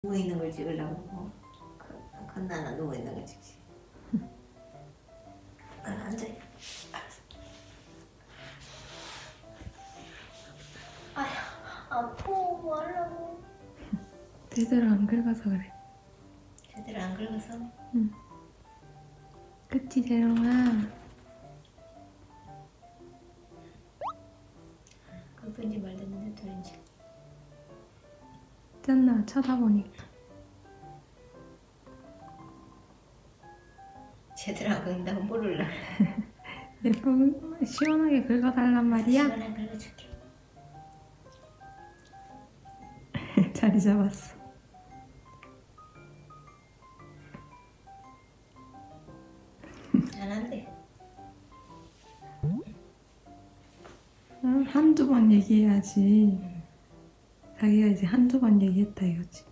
누워있는 걸 찍으려고 건나나 누워있는 걸 찍지. 앉아. 아휴 아파. 뭐 하려고. 제대로 안 긁어서 그래. 제대로 안 긁어서? 응. 그치 재롱아? 긁은지 말든지 둘인지. 짠나 쳐다보니까. 제대로 안 긁는다고 모를라. 예쁘게 시원하게 긁어달란 말이야? 시원하게 긁어줄게. 자리 잡았어. 잘한대. 한두 번 얘기해야지. 자기가 이제 한두 번 얘기했다 이거지.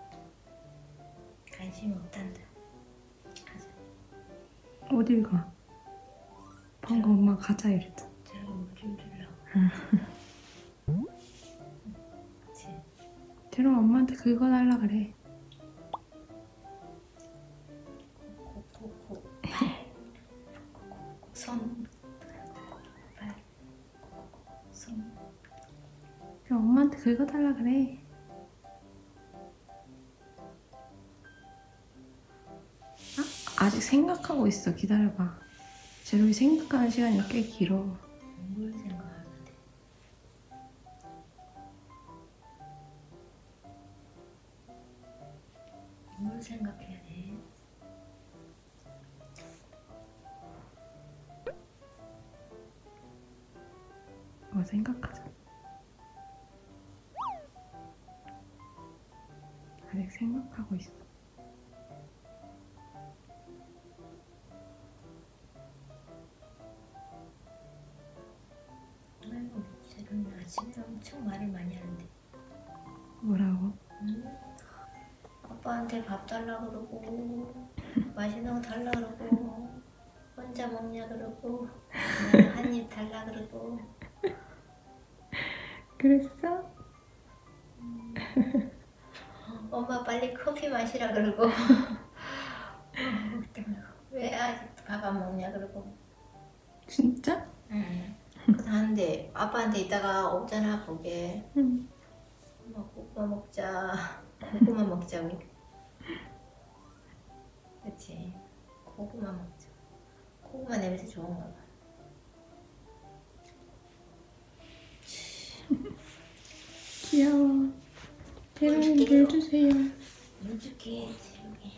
관심 없단다. 가자. 어딜 가? 방금 엄마 가자 이랬다. 저러고 물좀 주려고. 그치. 재롱 엄마한테 긁어달라 그래. 콕콕콕. 손. 발. 손. 그럼 엄마한테 긁어달라 그래. 아직 생각하고 있어. 기다려봐. 재롱이 생각하는 시간이 꽤 길어. 뭘 생각하는데? 뭘 생각해야 돼? 뭐 생각하자. 아직 생각하고 있어. 아이고, 재롱이 아침에 엄청 말을 많이 하는데. 뭐라고? 응? 아빠한테 밥 달라 그러고, 맛있는 거 달라 그러고, 혼자 먹냐 그러고, 한 입 달라 그러고. 그랬어? 엄마 빨리 커피 마시라 그러고. 왜 아직도 밥 안 먹냐 그러고. 진짜? 응. 그런데 아빠한테 이따가 오잖아 보게. 응. 엄마 고구마 먹자. 고구마 먹자 우리. 그치. 고구마 먹자. 고구마 냄새 좋은가 봐. 귀여워. 재롱이 물 주세요. 물 줄게. 여기.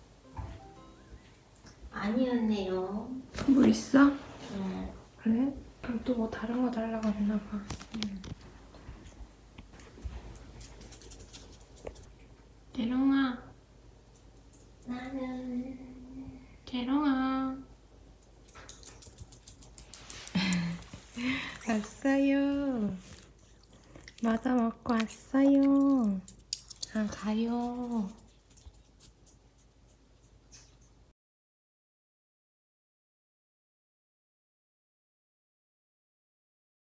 아니었네요. 물 있어? 응. 그래? 그럼 또 뭐 다른 거 달라고 했나 봐. 재롱아. 나는 재롱아. 왔어요. 맞아 먹고 왔어요. 아 가요.